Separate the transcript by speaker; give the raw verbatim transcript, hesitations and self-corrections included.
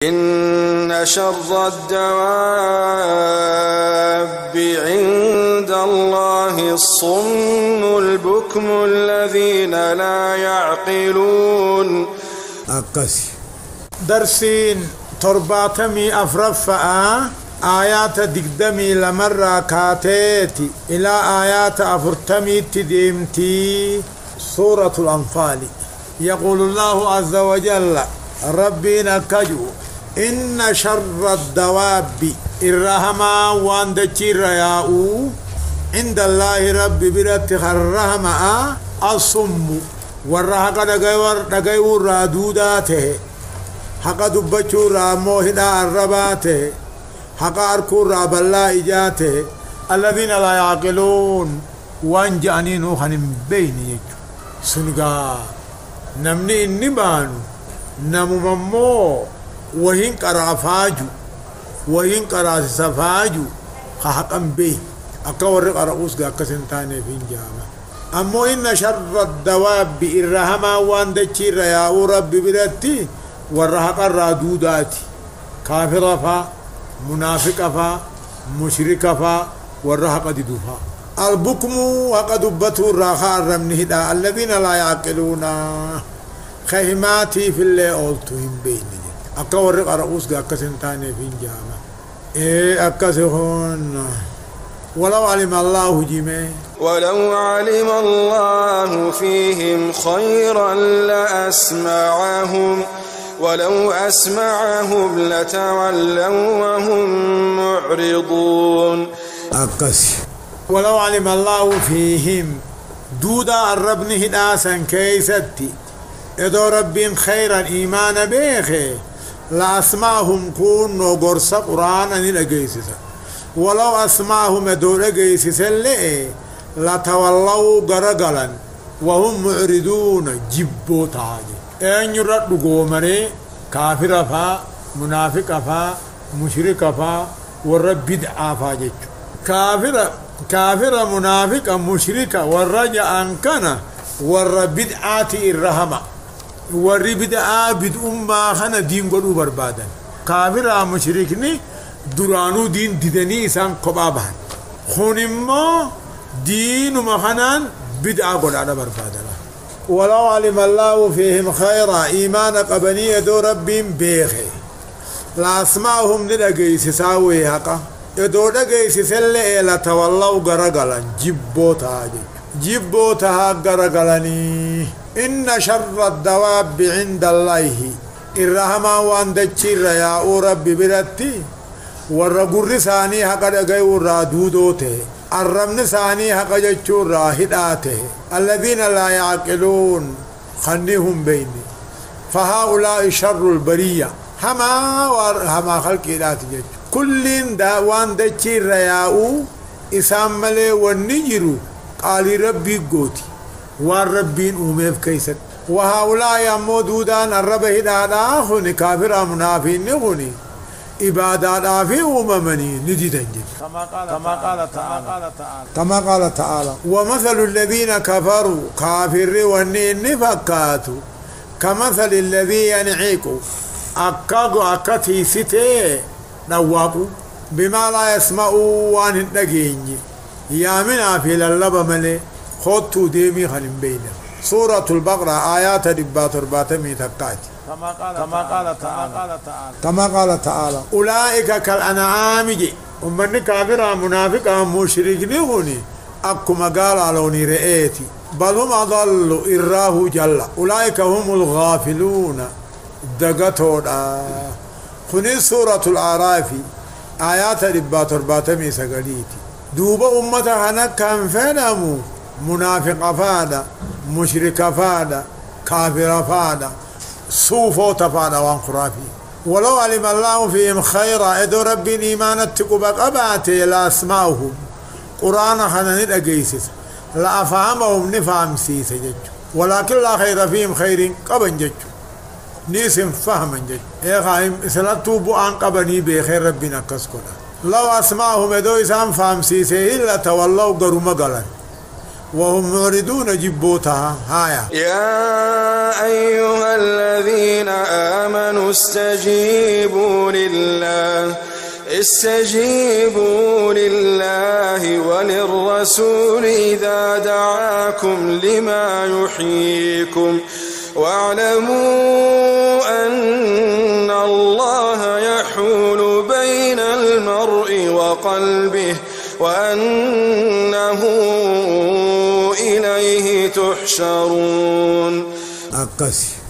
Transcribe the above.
Speaker 1: إن شر الدواب عند الله الصم البكم الذين لا يعقلون.
Speaker 2: أقسي درسين ترباتمي أفرفأ آيات دقدمي لمرة كاتيتي إلى آيات أفرتمي تديمتي سورة الأنفال. يقول الله عز وجل ربي نكجو إن شر الدواب الرحمة واندشير ياؤو عند الله ربي برت الرحمة الصم والرحقة دقيور رادوداته حقا دبچو را موهدا الرباته حقا أركو را بالله إجاته الذين لا يعقلون وان جانينو خنم بيني يجو سنقا نمني النبانو نمو ممو وهين قرأ فاجو وهين قرأ سفاجو حقا بيه أكور قرأوس قاك سنتاني فين جامع أمو إن شر الدواب الرحمة وان دچير ياو ربي برتي والرحق الرادودات كافر فا منافق فا مشرك فا والرحق ددوفا البكم وقد دبتوا الراخاء الرمنه دا الذين لا يعقلون خيماتي في اللي أولتهم بيني أكور رؤوس قاك سنتاني في جامع إيه أكسهون ولو علم الله جميع
Speaker 1: ولو علم الله فيهم خيرا لأسمعهم ولو أسمعهم لتولوا وهم معرضون.
Speaker 2: أكسي ولو علم الله فيهم دودا الرب نهداسا كيستي إدو رب خيرا إيمان بيخي لأسمعهم كون نغرس قرآن نلقيسسا ولو أسمعهم إدو لقيسسا لئي لتولوا غرقلا وهم معرضون جبو تاجي أن يرد قومري كافر فا منافق فا مشرك فا والرب بدعا فاجج كافر كافر منافق مشرك والرجع أنكنا والرب بدعاتي الرحمة والرب بدعا بدأما خنا دين قلو بربادا كافر مشركني درانو دين ديدني إسان قبابان خونما دين مخنان بدعا قلعنا بربادا ولو علم الله فيهم خيرا إيمان قبنية دو ربهم بيخي لا أسمعهم لدقيس ساوي حقا يدو دقيس سلئ لتولوا غرقلا جبو تاجي جبو تها غرقلني إن شر الدواب عند الله الرحمة وان دچير يا ربي برتي والرقر ثاني حقا دقيا ورادودوته الرمن ثاني حقا جچور راهداته الذين لا يعقلون خنيهم بيني فهؤلاء شر البرية هما هما خلق ذات جج كل داوان دچير رياو إسام ملي ونجرو قال ربي قوتي والربين أميف كيست وهؤلاء يمودودان الرب هدادا هني كافر منافين هني إبادات في أممني نديدن
Speaker 3: كما قال كما قال تعالى
Speaker 2: كما قال تعالى ومثل الذين كفروا كافر ونين فكاتوا كمثل الذي ينعيكوا أكاغو أكتي ستي نواقو بما لا يسمعوا وان الدقيني يامنا في اللبا ملي خطو ديمي خلم بينا سورة البقرة آيات دبات رباتمي تقاتي
Speaker 3: كما قال كما قال تعالى
Speaker 2: كما قال تعالى أولئك كالأنعام جي ومن كافر منافق مشرك نغني أكما قال علوني رئيتي بل هم أضلوا إراه جل أولئك هم الغافلون دقتونا خني سورة الأعراف آيات ربات رباتمي سقليتي دوب أمتها نكا فنمو منافق فادا مشرك فادا كافر فادا صوفو تفادا وان خرافي ولو علم الله فيهم خيرا ادو رب ايمان اتقبق اباتي لا اسمعهم قرآن خنانيت اقيسس لا افهمهم نفهم سيس جج ولكن لا خير فيهم خير قبن جج نيسم فهم جج ايه خايم سلطو بوان قبني بخير ربنا كسكنا لو اسمعهم ادو اسام فهم سيس الا تولوا قروا مقلا وهم معرضون جبوتها هايا.
Speaker 1: يا أيها الذين آمنوا استجيبوا لله استجيبوا لله وللرسول إذا دعاكم لما يحييكم واعلموا أن الله يحول بين المرء وقلبه وأنه إليه تحشرون.
Speaker 2: أقسي